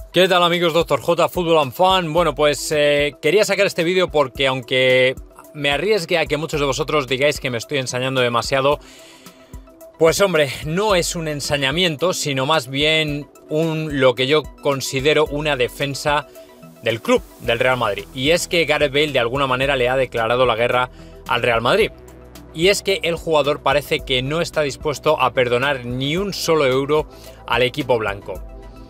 ¿Qué tal, amigos? Dr. J, Fútbol and Fan. Bueno, pues quería sacar este vídeo porque aunque me arriesgue a que muchos de vosotros digáis que me estoy ensañando demasiado, pues hombre, no es un ensañamiento, sino más bien lo que yo considero una defensa del club, del Real Madrid. Y es que Gareth Bale de alguna manera le ha declarado la guerra al Real Madrid. Y es que el jugador parece que no está dispuesto a perdonar ni un solo euro al equipo blanco.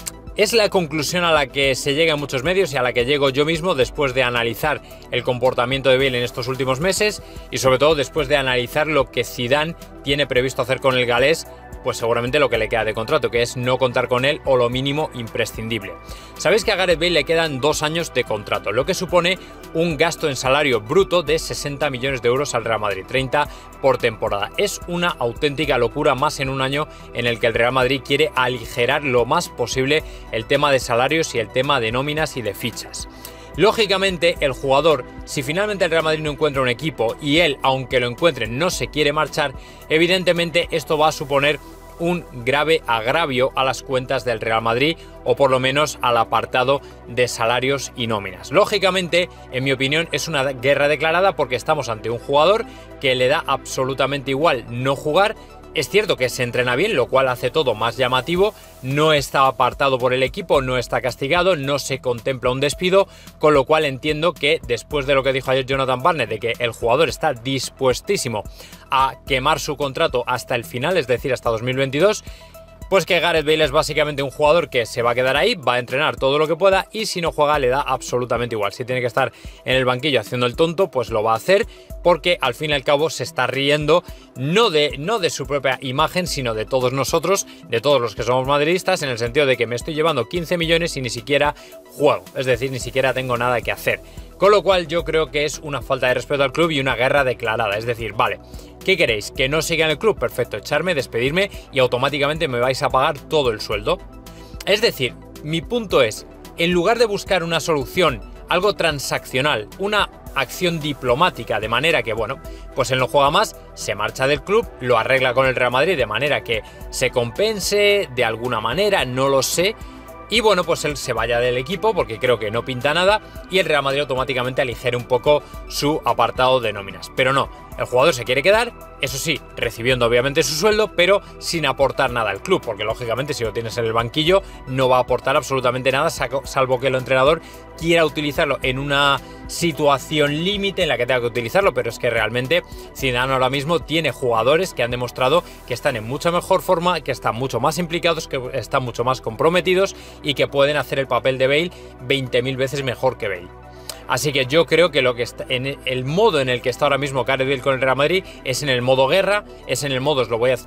Es la conclusión a la que se llega en muchos medios y a la que llego yo mismo después de analizar el comportamiento de Bale en estos últimos meses y sobre todo después de analizar lo que Zidane tiene previsto hacer con el galés, pues seguramente lo que le queda de contrato, que es no contar con él o lo mínimo imprescindible. Sabéis que a Gareth Bale le quedan 2 años de contrato, lo que supone un gasto en salario bruto de 60 millones de euros al Real Madrid, 30 por temporada. Es una auténtica locura, más en un año en el que el Real Madrid quiere aligerar lo más posible el tema de salarios y el tema de nóminas y de fichas. Lógicamente, el jugador, si finalmente el Real Madrid no encuentra un equipo y él, aunque lo encuentre, no se quiere marchar, evidentemente esto va a suponer un grave agravio a las cuentas del Real Madrid o por lo menos al apartado de salarios y nóminas. Lógicamente, en mi opinión, es una guerra declarada porque estamos ante un jugador que le da absolutamente igual no jugar. Es cierto que se entrena bien, lo cual hace todo más llamativo, no está apartado por el equipo, no está castigado, no se contempla un despido, con lo cual entiendo que después de lo que dijo ayer Jonathan Barnett, de que el jugador está dispuestísimo a quemar su contrato hasta el final, es decir, hasta 2022, pues que Gareth Bale es básicamente un jugador que se va a quedar ahí, va a entrenar todo lo que pueda y si no juega le da absolutamente igual. Si tiene que estar en el banquillo haciendo el tonto, pues lo va a hacer porque al fin y al cabo se está riendo no de su propia imagen, sino de todos nosotros, de todos los que somos madridistas, en el sentido de que me estoy llevando 15 millones y ni siquiera juego, es decir, ni siquiera tengo nada que hacer. Con lo cual yo creo que es una falta de respeto al club y una guerra declarada, es decir, vale, ¿qué queréis? ¿Que no siga en el club? Perfecto, echarme, despedirme y automáticamente me vais a pagar todo el sueldo. Es decir, mi punto es, en lugar de buscar una solución, algo transaccional, una acción diplomática, de manera que, bueno, pues él no juega más, se marcha del club, lo arregla con el Real Madrid de manera que se compense de alguna manera, no lo sé. Y bueno, pues él se vaya del equipo porque creo que no pinta nada y el Real Madrid automáticamente aligere un poco su apartado de nóminas. Pero no, el jugador se quiere quedar, eso sí, recibiendo obviamente su sueldo, pero sin aportar nada al club, porque lógicamente si lo tienes en el banquillo no va a aportar absolutamente nada, salvo que el entrenador quiera utilizarlo en una situación límite en la que tenga que utilizarlo, pero es que realmente Zidane ahora mismo tiene jugadores que han demostrado que están en mucha mejor forma, que están mucho más implicados, que están mucho más comprometidos y que pueden hacer el papel de Bale 20.000 veces mejor que Bale. Así que yo creo que en el modo en el que está ahora mismo Gareth Bale con el Real Madrid es en el modo guerra, es en el modo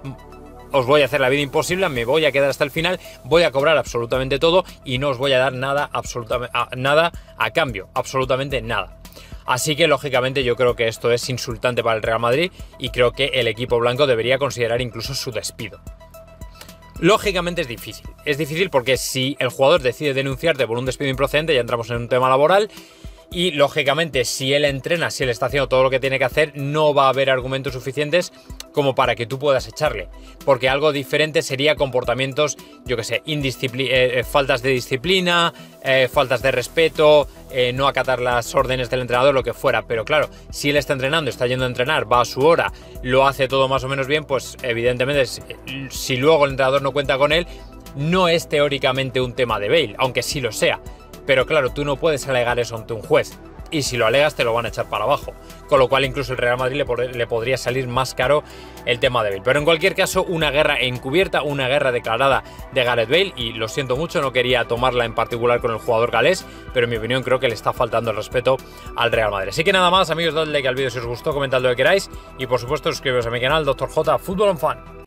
os voy a hacer la vida imposible, me voy a quedar hasta el final, voy a cobrar absolutamente todo y no os voy a dar nada, nada a cambio, absolutamente nada. Así que lógicamente yo creo que esto es insultante para el Real Madrid y creo que el equipo blanco debería considerar incluso su despido. Lógicamente es difícil porque si el jugador decide denunciarte por un despido improcedente ya entramos en un tema laboral. Y lógicamente si él entrena, si él está haciendo todo lo que tiene que hacer, no va a haber argumentos suficientes como para que tú puedas echarle. Porque algo diferente sería comportamientos, yo que sé, faltas de disciplina, faltas de respeto, no acatar las órdenes del entrenador, lo que fuera. Pero claro, si él está entrenando, está yendo a entrenar, va a su hora, lo hace todo más o menos bien, pues evidentemente si luego el entrenador no cuenta con él, no es teóricamente un tema de Bale, aunque sí lo sea. Pero claro, tú no puedes alegar eso ante un juez y si lo alegas te lo van a echar para abajo, con lo cual incluso el Real Madrid le podría salir más caro el tema de Bale. Pero en cualquier caso, una guerra encubierta, una guerra declarada de Gareth Bale y lo siento mucho, no quería tomarla en particular con el jugador galés, pero en mi opinión creo que le está faltando el respeto al Real Madrid. Así que nada más, amigos, dadle like al vídeo si os gustó, comentad lo que queráis y por supuesto suscribiros a mi canal Dr. J, Fútbol and Fan.